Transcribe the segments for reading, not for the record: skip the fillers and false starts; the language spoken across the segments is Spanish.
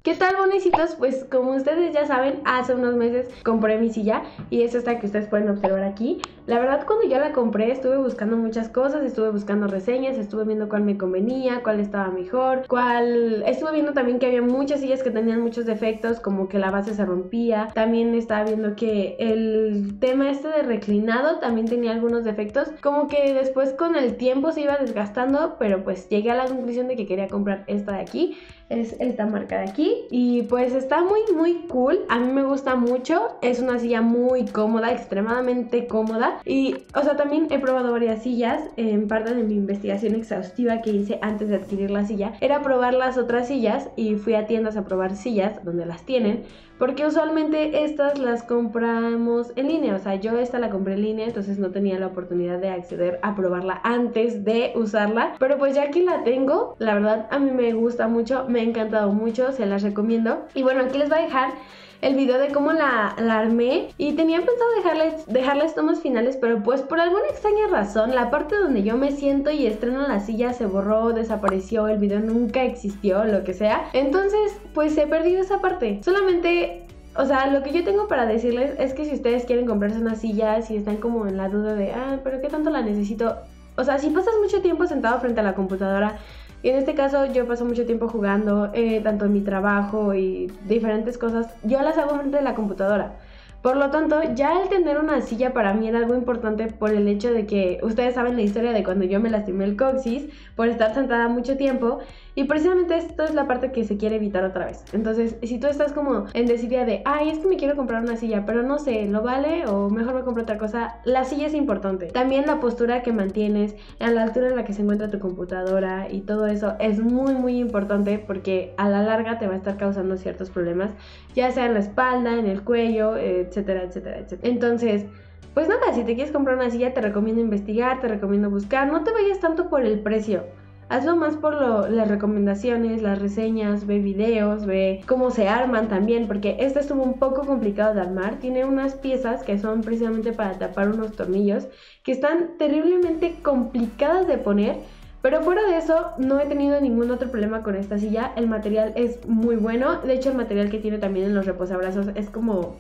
¿Qué tal, bonecitos? Pues como ustedes ya saben, hace unos meses compré mi silla y es esta que ustedes pueden observar aquí. La verdad, cuando yo la compré estuve buscando muchas cosas, estuve buscando reseñas, estuve viendo cuál me convenía, cuál estaba mejor, estuve viendo también que había muchas sillas que tenían muchos defectos, como que la base se rompía. También estaba viendo que el tema este de reclinado también tenía algunos defectos, como que después con el tiempo se iba desgastando, pero pues llegué a la conclusión de que quería comprar esta de aquí. Es esta marca de aquí y pues está muy cool, a mí me gusta mucho, es una silla muy cómoda, extremadamente cómoda y o sea también he probado varias sillas. En parte de mi investigación exhaustiva que hice antes de adquirir la silla era probar las otras sillas y fui a tiendas a probar sillas donde las tienen, porque usualmente estas las compramos en línea, o sea yo esta la compré en línea, entonces no tenía la oportunidad de acceder a probarla antes de usarla, pero pues ya aquí la tengo, la verdad a mí me gusta mucho, me ha encantado mucho, se las recomiendo. Y bueno, aquí les voy a dejar el video de cómo la armé y tenía pensado dejarles tomas finales, pero pues por alguna extraña razón la parte donde yo me siento y estreno la silla se borró, desapareció, el video nunca existió, lo que sea, entonces pues se perdió esa parte. Solamente, o sea, lo que yo tengo para decirles es que si ustedes quieren comprarse una silla, si están como en la duda de, pero ¿qué tanto la necesito? O sea, si pasas mucho tiempo sentado frente a la computadora, y en este caso yo paso mucho tiempo jugando, tanto en mi trabajo y diferentes cosas, yo las hago frente a la computadora. Por lo tanto, ya el tener una silla para mí era algo importante por el hecho de que ustedes saben la historia de cuando yo me lastimé el coxis por estar sentada mucho tiempo, y precisamente esto es la parte que se quiere evitar otra vez. Entonces, si tú estás como en desidia de, es que me quiero comprar una silla, pero no sé, ¿lo vale? O mejor me compro otra cosa, la silla es importante. También la postura que mantienes, a la altura en la que se encuentra tu computadora y todo eso es muy importante, porque a la larga te va a estar causando ciertos problemas, ya sea en la espalda, en el cuello, etcétera. Entonces, pues nada, si te quieres comprar una silla te recomiendo investigar, te recomiendo buscar, no te vayas tanto por el precio. Hazlo más por las recomendaciones, las reseñas, ve videos, ve cómo se arman también, porque este estuvo un poco complicado de armar. Tiene unas piezas que son precisamente para tapar unos tornillos que están terriblemente complicadas de poner, pero fuera de eso no he tenido ningún otro problema con esta silla. El material es muy bueno, de hecho el material que tiene también en los reposabrazos es como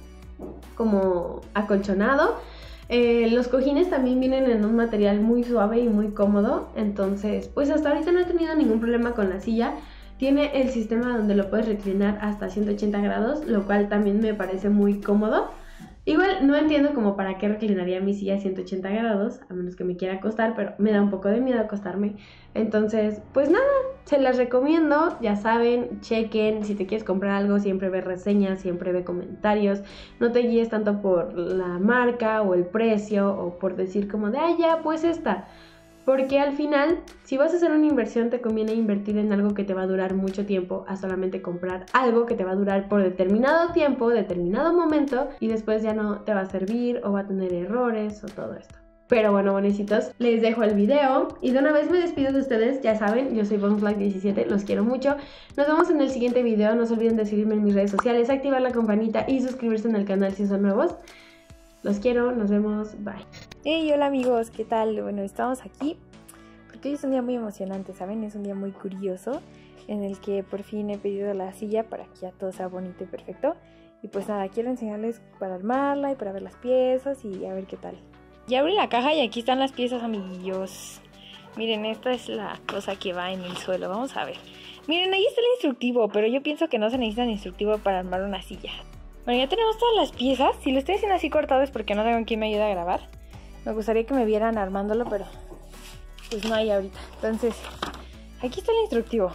acolchonado. Los cojines también vienen en un material muy suave y muy cómodo, entonces pues hasta ahorita no he tenido ningún problema con la silla. Tiene el sistema donde lo puedes reclinar hasta 180 grados, lo cual también me parece muy cómodo. Igual no entiendo como para qué reclinaría mi silla a 180 grados, a menos que me quiera acostar, pero me da un poco de miedo acostarme. Entonces, pues nada, se las recomiendo, ya saben, chequen, si te quieres comprar algo, siempre ve reseñas, siempre ve comentarios, no te guíes tanto por la marca o el precio o por decir como de, ya, pues esta. Porque al final, si vas a hacer una inversión, te conviene invertir en algo que te va a durar mucho tiempo, a solamente comprar algo que te va a durar por determinado tiempo, determinado momento, y después ya no te va a servir o va a tener errores o todo esto. Pero bueno, bonecitos, les dejo el video y de una vez me despido de ustedes. Ya saben, yo soy BonusLike17, los quiero mucho. Nos vemos en el siguiente video. No se olviden de seguirme en mis redes sociales, activar la campanita y suscribirse en el canal si son nuevos. Los quiero, nos vemos, bye. Hey, hola amigos, ¿qué tal? Bueno, estamos aquí porque hoy es un día muy emocionante, ¿saben? Es un día muy curioso en el que por fin he pedido la silla para que ya todo sea bonito y perfecto. Y pues nada, quiero enseñarles para armarla y para ver las piezas y a ver qué tal. Ya abrí la caja y aquí están las piezas, amiguillos. Miren, esta es la cosa que va en el suelo, vamos a ver. Miren, ahí está el instructivo, pero yo pienso que no se necesita un instructivo para armar una silla. Bueno, ya tenemos todas las piezas. Si lo estoy haciendo así cortado es porque no tengo quien me ayude a grabar. Me gustaría que me vieran armándolo, pero pues no hay ahorita. Entonces, aquí está el instructivo.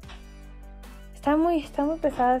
Están muy pesadas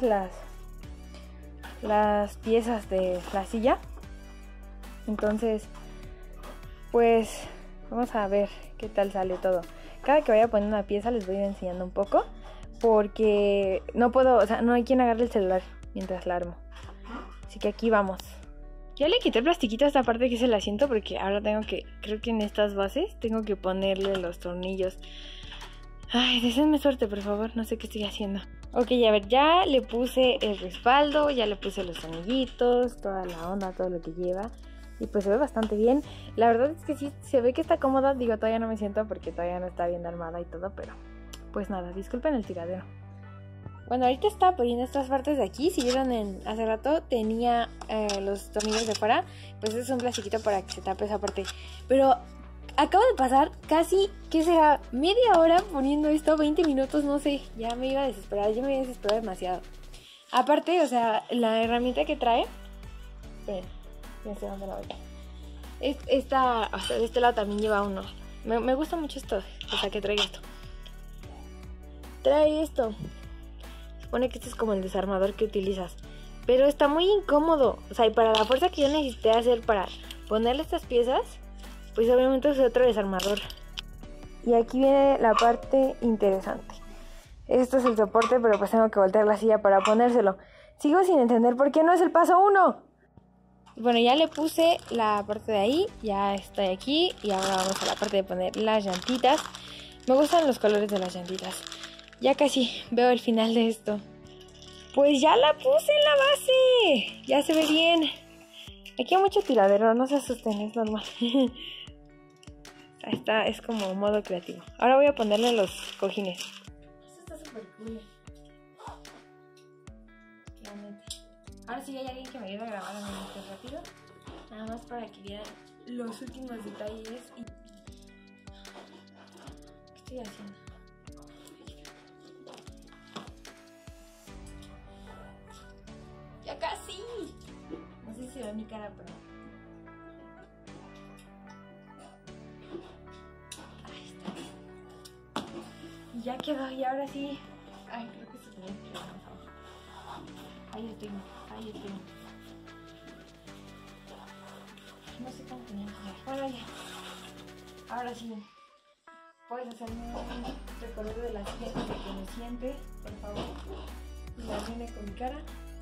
las piezas de la silla. Entonces, pues vamos a ver qué tal sale todo. Cada que vaya a poner una pieza les voy a ir enseñando un poco, porque no puedo, o sea, no hay quien agarre el celular mientras la armo. Así que aquí vamos. Ya le quité el plastiquito a esta parte que es el asiento, porque ahora tengo que, creo que en estas bases tengo que ponerle los tornillos. Ay, deseenme suerte, por favor, no sé qué estoy haciendo. Ok, a ver, ya le puse el respaldo, ya le puse los tornillitos, toda la onda, todo lo que lleva. Y pues se ve bastante bien. La verdad es que sí, se ve que está cómoda. Digo, todavía no me siento porque todavía no está bien armada y todo, pero pues nada, disculpen el tiradero. Bueno, ahorita estaba poniendo estas partes de aquí. Si vieron hace rato, tenía los tornillos de fuera. Pues es un plastiquito para que se tape esa parte. Pero acabo de pasar casi, ¿qué será? Media hora poniendo esto, 20 minutos, no sé. Ya me iba a desesperar, yo me había desesperado demasiado. Aparte, o sea, la herramienta que trae... Esperen, ya sé dónde la voy. Esta, o sea, de este lado también lleva uno. Me gusta mucho esto, o sea, que trae esto. Trae esto. Supone que este es como el desarmador que utilizas. Pero está muy incómodo. O sea, y para la fuerza que yo necesité hacer para ponerle estas piezas, pues obviamente es otro desarmador. Y aquí viene la parte interesante. Esto es el soporte, pero pues tengo que voltear la silla para ponérselo. Sigo sin entender por qué no es el paso 1. Bueno, ya le puse la parte de ahí, ya está aquí. Y ahora vamos a la parte de poner las llantitas. Me gustan los colores de las llantitas. Ya casi veo el final de esto. Pues ya la puse en la base. Ya se ve bien. Aquí hay mucho tiradero, no se asusten, es normal. Esta es como modo creativo. Ahora voy a ponerle los cojines. Esto está súper cool. Ahora sí hay alguien que me ayude a grabar en este rápido. Nada más para que vean los últimos detalles. ¿Qué estoy haciendo? ¡Ya casi! No sé si ve mi cara, pero... Ahí está. Y ya quedó, y ahora sí... Ay, creo que se tenía que quedar. Ahí lo tengo, ahí lo tengo. No sé cómo tenía que quedar. Bueno, ya. Ahora sí. Puedes hacerme un recorrido de la silla para que me siente, por favor. Y la viene con mi cara.